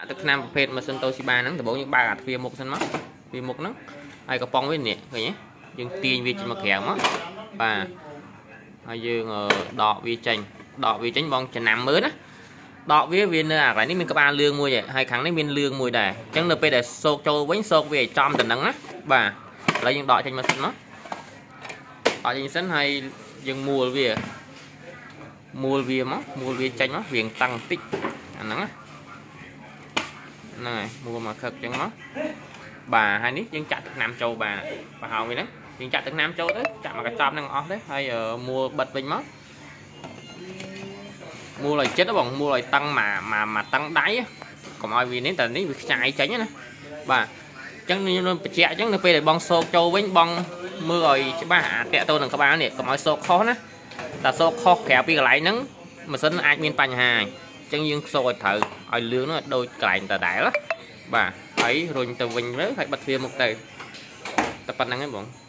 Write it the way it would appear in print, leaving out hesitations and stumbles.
ទឹកណាំប្រភេទម៉ាស៊ីន Toshiba ហ្នឹងដំបូងយើងបើកអាទ្វារមុខសិនមកទ្វារមុខហ្នឹងហើយកំប៉ុងវានេះឃើញទេយើងទាញវាចេញមកក្រៅមកបាទហើយយើងដកវាចេញបងចំណាំមើលណាដកវានៅអាកន្លែងនេះមានក្បាលលឿងមួយហើយខាងនេះមានលឿងមួយដែរអញ្ចឹងនៅពេលដែលសោកចូលវិញសោកវាឲ្យចំទៅនឹងណាបាទឥឡូវយើងដកចេញមកសិនមកដកចេញសិនហើយយើងមួលវាចេញមកវាងតឹងបន្តិចអាហ្នឹងណាហ្នឹងហើយមួលមកខឹកចឹងមកបាទហើយនេះយើងចាក់ទឹកណាំចូលបាទប្រហោងវាហ្នឹងយើងចាក់ទឹកណាំចូលទៅចាក់មកកញ្ចប់ហ្នឹងអស់ទៅហើយមួលបិទវិញមកមួលឲ្យចិត្តបងមួលឲ្យតឹងមកតឹងដៃកុំឲ្យវានេះតែនេះវាខ្ចាយចេញណាបាទអញ្ចឹងខ្ញុំបញ្ជាក់អញ្ចឹងនៅពេលដែលបងសោកចូលវិញបងមើលឲ្យច្បាស់អាតាក់ទៅនឹងក្បាលនេះកុំឲ្យសោកខុសណាតែសោកខុសក្រៅពីកន្លែងហ្នឹងម៉ាស៊ីនអាចមានបញ្ហាអញ្ចឹងយើងសោកឲ្យត្រូវឲ្យលឿងនោះដូចកន្លែងដដែលបាទហើយរុញទៅវិញទៅហើយបិទទ្វារមុខទៅតែប៉ុណ្្នឹងឯងបង